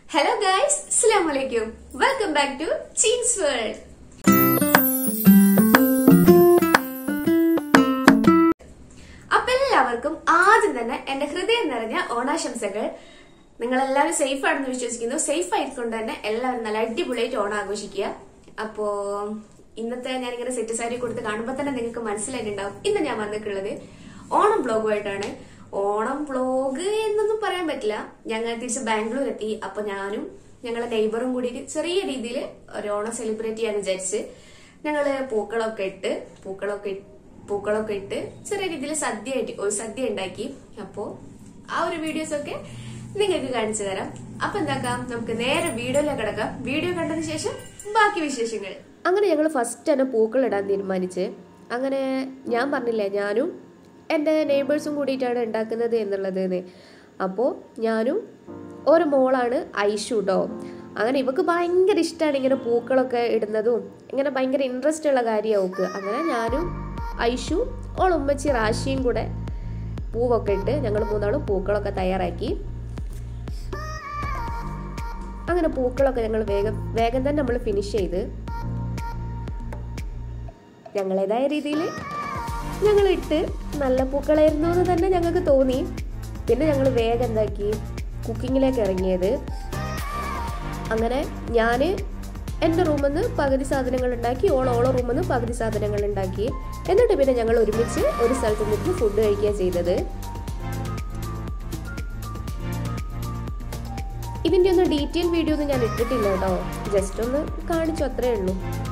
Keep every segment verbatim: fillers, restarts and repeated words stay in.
Hello guys, Assalamu alaikum. Welcome back to Cheens World. അപ്പോൾ എല്ലാവർക്കും ആദ്യം തന്നെ എന്റെ ഹൃദയം നിറഞ്ഞ ഓണാശംസകൾ. നിങ്ങൾ എല്ലാവരും സേഫ് ആണെന്ന് വിശ്വസിക്കുന്നു. സേഫ് ആയിക്കൊണ്ട് തന്നെ എല്ലാവരും നല്ല അടിപൊളിയായിട്ട് ഓണം ആഘോഷിക്കുക. അപ്പോ ഇന്നത്തെ ഞാനിങ്ങനെ സെറ്റ് സാരി കൊടുത്ത് കാണുമ്പോൾ തന്നെ നിങ്ങൾക്ക് മനസ്സിലായിട്ടുണ്ടാവും ഇന്ന് ഞാൻ വന്നിട്ടുള്ളത് ഓണം വ്ലോഗുമായിട്ടാണ്. ഓണം വ്ലോഗ് എന്നൊന്നും പറയാൻ പറ്റില്ല. ഞങ്ങൾ തിരിച്ച് ബാംഗ്ലൂർ എത്തി. അപ്പൊ ഞാനും ഞങ്ങളെ നെയ്ബറും കൂടിയിട്ട് ചെറിയ രീതിയിൽ ഒരു ഓണം സെലിബ്രേറ്റ് ചെയ്യാൻ വിചാരിച്ച് ഞങ്ങള് പൂക്കളൊക്കെ ഇട്ട് പൂക്കളൊക്കെ പൂക്കളൊക്കെ ഇട്ട് ചെറിയ രീതിയിൽ സദ്യ ഒരു സദ്യ ഉണ്ടാക്കി. അപ്പോ ആ ഒരു വീഡിയോസ് ഒക്കെ നിങ്ങൾക്ക് കാണിച്ചു തരാം. അപ്പൊ എന്താക്കാം, നമുക്ക് നേരെ വീഡിയോയിലേക്ക് കിടക്കാം. വീഡിയോ കണ്ടതിന് ശേഷം ബാക്കി വിശേഷങ്ങൾ. അങ്ങനെ ഞങ്ങൾ ഫസ്റ്റ് തന്നെ പൂക്കൾ ഇടാൻ തീരുമാനിച്ച്. അങ്ങനെ ഞാൻ പറഞ്ഞില്ലേ, ഞാനും എൻ്റെ നെയ്ബേഴ്സും കൂടിയിട്ടാണ് ഉണ്ടാക്കുന്നത് എന്നുള്ളത്. അപ്പോൾ ഞാനും ഒരു മോളാണ് ഐഷു കേട്ടോ. അങ്ങനെ ഇവക്ക് ഭയങ്കര ഇഷ്ടമാണ് ഇങ്ങനെ പൂക്കളൊക്കെ ഇടുന്നതും, ഇങ്ങനെ ഭയങ്കര ഇൻട്രസ്റ്റ് ഉള്ള കാര്യമാണ് അവൾക്ക്. അങ്ങനെ ഞാനും ഐഷു ഓൾ ഉമ്മച്ചി റാശിയും കൂടെ പൂവൊക്കെ ഇട്ട് ഞങ്ങൾ മൂന്നാളും പൂക്കളൊക്കെ തയ്യാറാക്കി. അങ്ങനെ പൂക്കളൊക്കെ ഞങ്ങൾ വേഗം വേഗം തന്നെ നമ്മൾ ഫിനിഷ് ചെയ്ത് ഞങ്ങളേതായ രീതിയിൽ ഞങ്ങളിട്ട് നല്ല പൂക്കളായിരുന്നു എന്ന് തന്നെ ഞങ്ങൾക്ക് തോന്നി. പിന്നെ ഞങ്ങൾ വേഗം എന്താക്കി കുക്കിങ്ങിലേക്ക് ഇറങ്ങിയത്. അങ്ങനെ ഞാൻ എൻ്റെ റൂമിൽ നിന്ന് പകുതി സാധനങ്ങൾ ഉണ്ടാക്കി, ഓൾ ഓളോ റൂമിൽ നിന്ന് പകുതി സാധനങ്ങൾ ഉണ്ടാക്കി. എന്നിട്ട് പിന്നെ ഞങ്ങൾ ഒരുമിച്ച് ഒരു സ്ഥലത്ത് നിന്നിട്ട് ഫുഡ് കഴിക്കുക ചെയ്തത്. ഇതിൻ്റെ ഒന്നും ഡീറ്റെയിൽ വീഡിയോ ഒന്നും ഞാൻ ഇട്ടിട്ടില്ല കേട്ടോ, ജസ്റ്റ് ഒന്ന് കാണിച്ചു അത്രേ ഉള്ളൂ.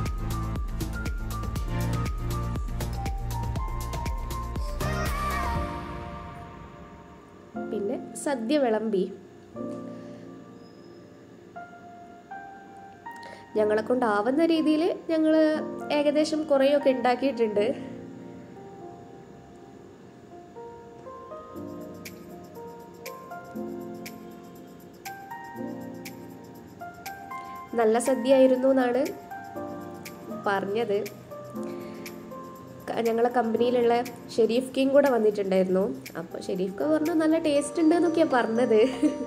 പിന്നെ സദ്യ വിളമ്പി. ഞങ്ങളെ കൊണ്ടാവുന്ന രീതിയിൽ ഞങ്ങൾ ഏകദേശം കുറേയൊക്കെ ഉണ്ടാക്കിയിട്ടുണ്ട്. നല്ല സദ്യ ആയിരുന്നു എന്നാണ് പറഞ്ഞത്. ഞങ്ങളെ കമ്പനിയിലുള്ള ഷെരീഫ് കിങ് കൂടെ വന്നിട്ടുണ്ടായിരുന്നു. അപ്പോൾ ഷെരീഫ് ക പറഞ്ഞു നല്ല ടേസ്റ്റ് ഉണ്ട് എന്നൊക്കെയാണ് പറഞ്ഞത്.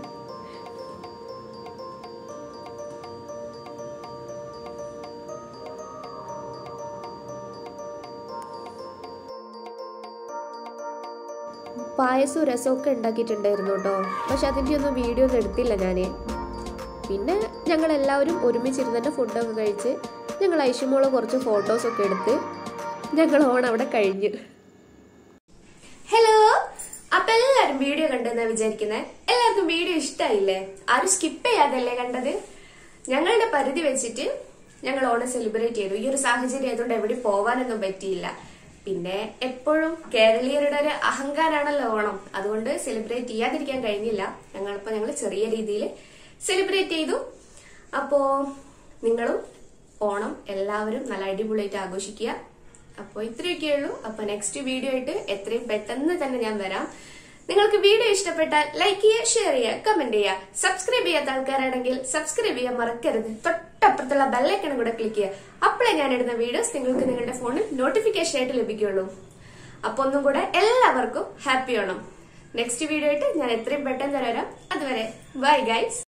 പായസവും രസമൊക്കെ ഉണ്ടാക്കിയിട്ടുണ്ടായിരുന്നു കേട്ടോ. പക്ഷെ അതിൻ്റെ ഒന്നും വീഡിയോ ഒന്നും എടുത്തില്ല ഞാൻ. പിന്നെ ഞങ്ങളെല്ലാവരും ഒരുമിച്ചിരുന്നിട്ട് ഫുഡൊക്കെ കഴിച്ച് ഞങ്ങൾ ഐഷുമോള് കുറച്ച് ഫോട്ടോസൊക്കെ എടുത്ത് ഞങ്ങൾ ഓണം അവിടെ കഴിഞ്ഞു. ഹലോ, അപ്പൊ എല്ലാരും വീഡിയോ കണ്ടെന്നാ വിചാരിക്കുന്നത്. എല്ലാവർക്കും വീഡിയോ ഇഷ്ടായില്ലേ? ആരും സ്കിപ്പ് ചെയ്യാതല്ലേ കണ്ടത്? ഞങ്ങളുടെ പരിധി വെച്ചിട്ട് ഞങ്ങൾ ഓണം സെലിബ്രേറ്റ് ചെയ്തു. ഈ ഒരു സാഹചര്യം ആയതുകൊണ്ട് എവിടെ പോവാനൊന്നും പറ്റിയില്ല. പിന്നെ എപ്പോഴും കേരളീയരുടെ ഒരു അഹങ്കാരാണല്ലോ ഓണം, അതുകൊണ്ട് സെലിബ്രേറ്റ് ചെയ്യാതിരിക്കാൻ കഴിഞ്ഞില്ല. ഞങ്ങളിപ്പോ ഞങ്ങൾ ചെറിയ രീതിയിൽ സെലിബ്രേറ്റ് ചെയ്തു. അപ്പോ നിങ്ങളും ഓണം എല്ലാവരും നല്ല അടിപൊളിയായിട്ട് ആഘോഷിക്കുക. അപ്പോൾ ഇത്രയൊക്കെ ഉള്ളൂ. അപ്പൊ നെക്സ്റ്റ് വീഡിയോ ആയിട്ട് എത്രയും പെട്ടെന്ന് തന്നെ ഞാൻ വരാം. നിങ്ങൾക്ക് വീഡിയോ ഇഷ്ടപ്പെട്ടാൽ ലൈക്ക് ചെയ്യുക, ഷെയർ ചെയ്യുക, കമന്റ് ചെയ്യുക. സബ്സ്ക്രൈബ് ചെയ്യാത്ത ആൾക്കാരാണെങ്കിൽ സബ്സ്ക്രൈബ് ചെയ്യാൻ മറക്കരുത്. തൊട്ടപ്പുറത്തുള്ള ബെല്ലൈക്കണും കൂടെ ക്ലിക്ക് ചെയ്യുക. അപ്പോഴേ ഞാൻ ഇടുന്ന വീഡിയോസ് നിങ്ങൾക്ക് നിങ്ങളുടെ ഫോണിൽ നോട്ടിഫിക്കേഷൻ ആയിട്ട് ലഭിക്കുള്ളൂ. അപ്പൊ ഒന്നും കൂടെ എല്ലാവർക്കും ഹാപ്പി ഓണം. നെക്സ്റ്റ് വീഡിയോ ആയിട്ട് ഞാൻ എത്രയും പെട്ടെന്ന് വരാം. അതുവരെ ബൈ ഗൈസ്.